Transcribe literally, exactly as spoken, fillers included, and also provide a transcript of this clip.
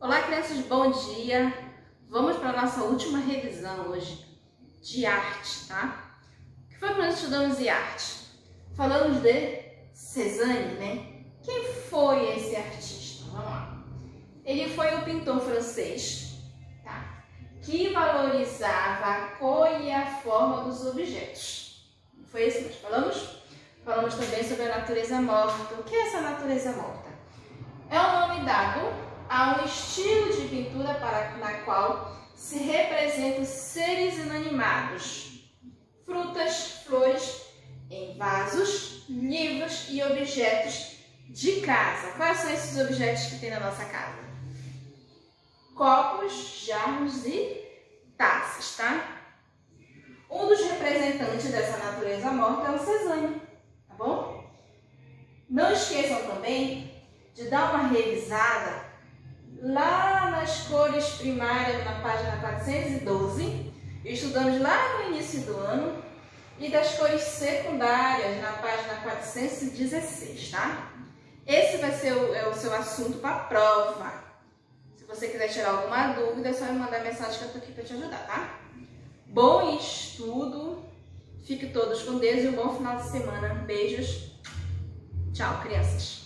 Olá, crianças, bom dia! Vamos para a nossa última revisão hoje de arte, tá? O que foi que nós estudamos de arte? Falamos de Cézanne, né? Quem foi esse artista? Vamos lá. Ele foi um pintor francês, tá? Que valorizava a cor e a forma dos objetos. Foi esse que nós falamos? Falamos também sobre a natureza morta. O que é essa natureza morta? É o nome dado a um estilo de pintura para, na qual se representam seres inanimados, frutas, flores, em vasos, livros e objetos de casa. Quais são esses objetos que tem na nossa casa? Copos, jarros e taças, tá? Um dos representantes dessa natureza morta é o Cézanne, tá bom? Não esqueçam também de dar uma revisada lá nas cores primárias, na página quatrocentos e doze, estudamos lá no início do ano, e das cores secundárias, na página quatrocentos e dezesseis, tá? Esse vai ser o, é o seu assunto para a prova. Se você quiser tirar alguma dúvida, é só me mandar mensagem que eu tô aqui para te ajudar, tá? Bom estudo, fiquem todos com Deus e um bom final de semana. Beijos, tchau, crianças!